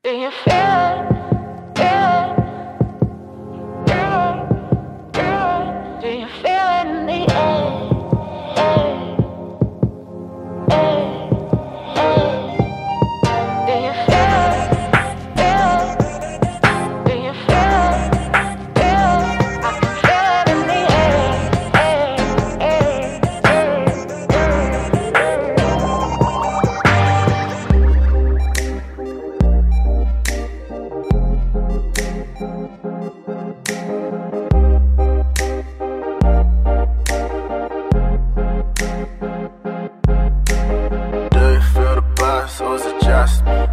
Do you feel it? Feel it? Do you feel it in the air? Do you feel it? Feel it? Do you feel it? Feel it? I can feel it in the Do you feel the buzz, or is it just me?